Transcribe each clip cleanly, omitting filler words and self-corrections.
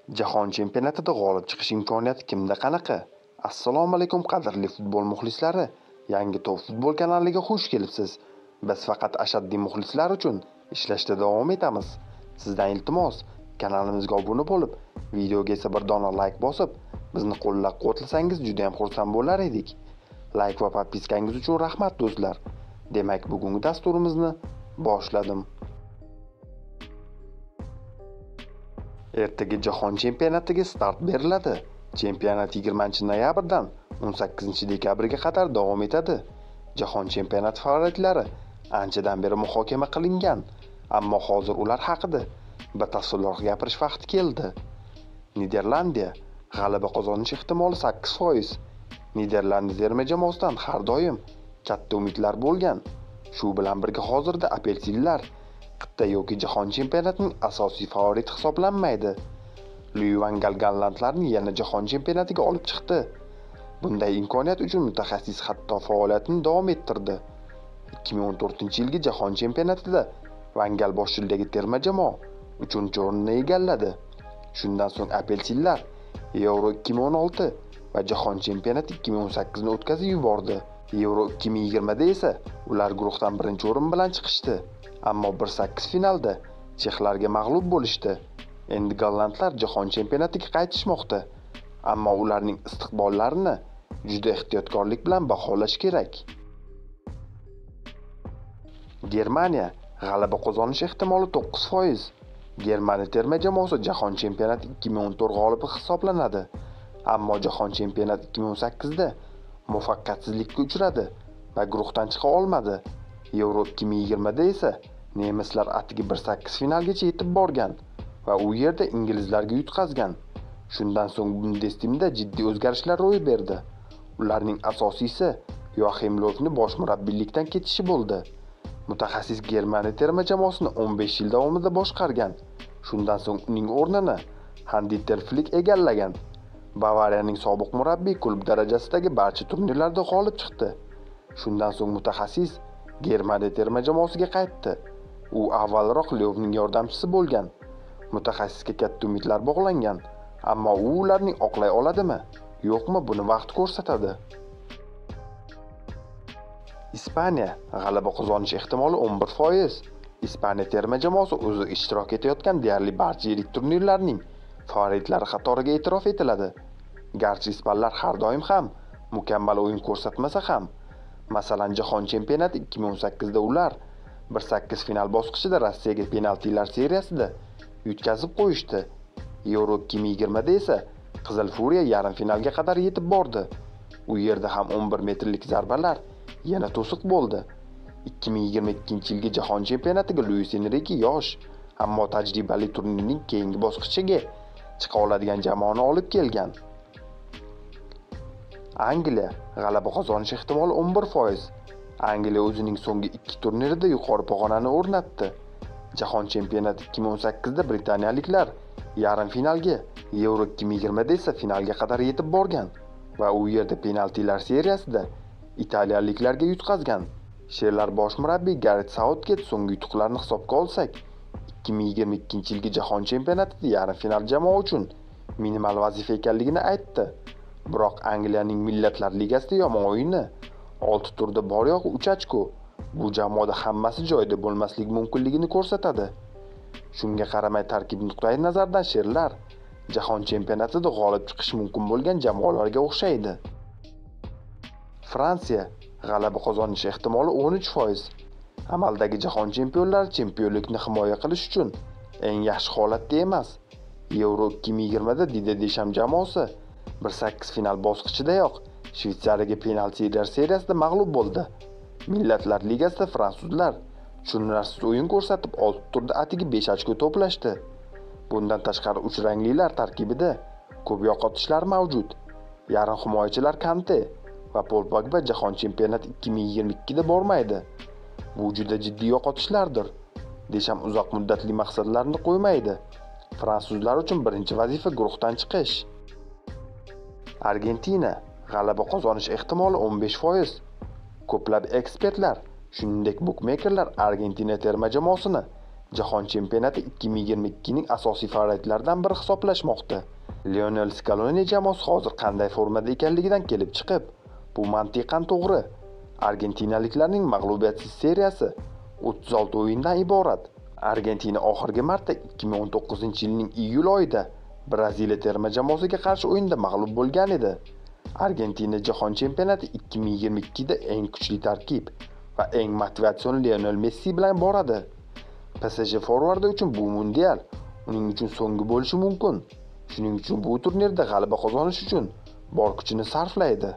Jahon chempionatida g'olib chiqish imkoniyati kimda qanaqa? Assalomu alaykum qadrli futbol muxlislari. Yangi Top futbol kanaliga xush kelibsiz. Biz faqat ashaddiy muxlislar uchun ishlashda davom etamiz. Sizdan iltimos, kanalimizga obuna bo'lib, videoga esa bir dona like bosib, bizni qo'llab-quvvatlasangiz juda ham xursand bo'lar edik. Like va podpiskangiz uchun rahmat do'stlar. Demak, bugungi dasturimizni boshladim. Ertaga Jahon chempionatiga start beriladi. Chempionat 20-noyabrdan 18-dekabrga qadar davom etadi. Jahon chempionati faoliyatlari anchadan beri muhokama qilingan, ammo hozir ular haqida batafsilroq gapirish vaqti keldi. Niderlandiya g'alaba qozonish ehtimoli 8%. Niderlandiya terma jamoasidan har doim katta umidlar bo'lgan. Shu bilan birga hozirda apelsinlar qit'a yoki jahon chempionatining asosiy favoriti hisoblanmaydi. Louis van Gaal gollandlarni yana jahon chempionatiga olib chiqdi. Bunday imkoniyat uchun mutaxassis hatto faoliyatini davom ettirdi. 2014-yilgi jahon chempionatida Van Gaal boshchiligidagi terma jamoa 3-o'rinni egalladi. Shundan so'ng apelsinlar Euro 2016 va jahon chempionati 2018 ni o'tkazib yubordi. Euro 2020 da esa ular guruhdan birinchi o'rin bilan chiqishdi. Ammo 1/8 finalda chexlarga mag'lub bo'lishdi. Endi gollandlar jahon chempionatiga qaytishmoqda. Ammo ularning istiqbollarini juda ehtiyotkorlik bilan baholash kerak. Germaniya g'alaba qozonish ehtimoli 9%. Germaniya terma jamoasi jahon chempionati 2014 g'olibi hisoblanadi. Ammo jahon chempionati 2018 da muvaffaqiyatsizlikka uchradi va guruhdan chiqa olmadi. Euro 2020 da esa nemislar atigi 1/8 finalgacha yetib borgan va u yerda inglizlarga yutqazgan. Shundan so'ng Bundesligada jiddiy o'zgarishlar ro'y berdi. Ularning asosiysi Joachim Löwning bosh murabbiylikdan ketishi bo'ldi. Mutaxassis Germaniya terma jamoasini 15 yil davomida boshqargan. Shundan so'ng uning o'rnini Hans-Dieter Flick egallagan. Bavariyaning sobiq murabbiy klub darajasidagi barcha turnirlarda g'olib chiqdi. Shundan so'ng mutaxassis Germaniya terma jamoasiga qaytdi. U avvalroq Löwning yordamchisi bo'lgan. Mutaxassisga katta umidlar bog'langan, ammo u ularni oqlay oladimi, yo'qmi, buni vaqt ko'rsatadi. Ispaniya g'alaba qozonish ehtimoli 11%. Ispaniya terma jamoasi o'zi ishtirok etayotgan deyarli barcha yirik turnirlarning favoritlari qatoriga e'tirof etiladi. Garchi ispanlar har doim ham mukammal o'yin ko'rsatmasa ham, masalan, jahon chempionati 2018 da ular 1/8 final bosqichida Rossiyaga penaltilar seriyasida yutqazib qo'yishdi. Euro 2020 da esa Qizil Furiya yarim finalga qadar yetib bordi. U yerda ham 11 metrlik zarbalar yana to'siq bo'ldi. 2022-yilgi jahon chempionatiga Luis Enrique yosh, ammo tajribali turnirning keyingi bosqichiga chiqa oladigan jamoani olib kelgan. Angliya g'alaba qozonish ehtimoli 11%. Angliya o'zining so'nggi 2 turnirida yuqori pog'onani o'rnatdi. Jahon chempionati 2018 da britaniyaliklar yarim finalga, Euro 2020 da esa finalga qadar yetib borgan va u yerda penaltilar seriyasida italiyaliklarga yutqazgan. Sherlar bosh murabbiy Gareth Southgate so'nggi yutuqlarni hisobga olsak, 2022-yilgi jahon chempionatida yarim final jamoa uchun minimal vazifa ekanligini aytdi. Biroq Angliyaning Millatlar Ligasida yomon o'yini 6 turda bor yo'q 3 ochko bu jamoada hammasi joyida bo'lmasligi mumkinligini ko'rsatadi. Shunga qaramay tarkib nuqtai nazaridan sherlar jahon chempionatida g'olib chiqish mumkin bo'lgan jamoalarga o'xshaydi. Fransiya g'alaba qozonish ehtimoli 13%. Amaldagi jahon chempionlari chempionlikni himoya qilish uchun eng yaxshi holatda emas. Euro 2020 da Didier Deschamps jamoasi 1/8 final bosqichidayoq Shveysariyaga penalti seriyasida mag'lub bo'ldi. Millatlar Ligasida fransuzlar tushunarsiz o'yin ko'rsatib 6 turda atigi 5 ochko to'plashdi. Bundan tashqari uch ranglilar tarkibida ko'p yo'qotishlar mavjud. Yarim himoyachilar Kante va Paul Pogba jahon chempionati 2022 da bormaydi. Bu juda jiddiy yo'qotishlardir. Deschamps uzoq muddatli maqsadlarni qo'ymaydi. Fransuzlar uchun birinchi vazifa guruhdan chiqish. Argentina g'alaba qozonish ehtimoli 15%. Ko'plab ekspertlar, shuningdek bukmekerlar Argentina terma jamoasini Jahon chempionati 2022 ning asosiy favoritlaridan biri hisoblashmoqda. Lionel Scaloni jamoasi hozir qanday formada ekanligidan kelib chiqib, bu mantiqan to'g'ri. Argentinaliklarning mag'lubiyatsiz seriyasi 36 o'yindan iborat. Argentina oxirgi marta 2019-yilning iyul oyida Braziliya terma jamoasiga qarshi o'yinda mag'lub bo'lgan edi. Argentina jahon chempionati 2022 da eng kuchli tarkib va eng motivatsion Lionel Messi bilan boradi. PSG forvardi uchun bu mundial uning uchun so'nggi bo'lishi mumkin. Shuning uchun bu turnirda g'alaba qozonish uchun bor kuchini sarflaydi.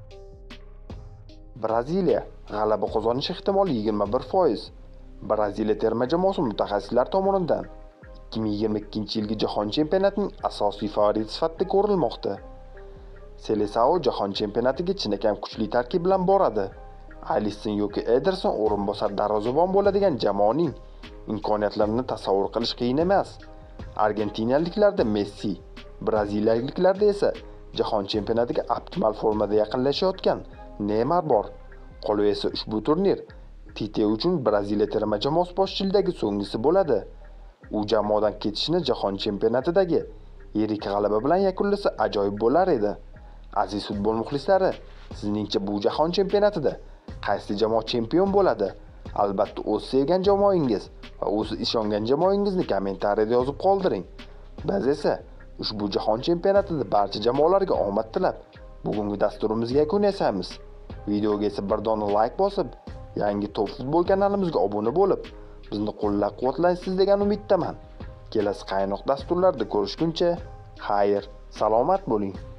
Braziliya g'alaba qozonish ehtimoli 21%. Braziliya terma jamoasi mutaxassislar tomonidan 2022-yilgi jahon chempionatining asosiy favoriti sifatida ko'rilmoqda. Seleção jahon chempionatiga chinakam kuchli tarkib bilan boradi. Alisson yoki Ederson o'rinbosar darvozabon bo'ladigan jamoaning imkoniyatlarini tasavvur qilish qiyin emas. Argentinaliklarda Messi, braziliyaliklarda esa jahon chempionatiga optimal formada yaqinlashayotgan Neymar bor. Qolaversa ushbu turnir Tite uchun Braziliya terma jamoasi boshchiligidagi so'nggisi bo'ladi. U jamoadan ketishini jahon chempionatidagi yirik g'alaba bilan yakunlasa ajoyib bo'lar edi. Aziz futbol muxlislari, sizningcha bu jahon chempionatida qaysi jamoa chempion bo'ladi? Albatta o'z sevgan jamoangiz va o'z ishongan jamoangizni kommentariyada yozib qoldiring. Biz esa ushbu jahon chempionatida barcha jamoalarga omad tilab, bugungi dasturimizga yakun yasaymiz. Videoga esa bir dona like bosib, yangi Top Futbol kanalimizga obuna bo'lib, bizni qo'llab-quvvatlaysiz degan umiddaman. Kelasi qaynoq dasturlarda ko'rishguncha, xayr, salomat bo'ling.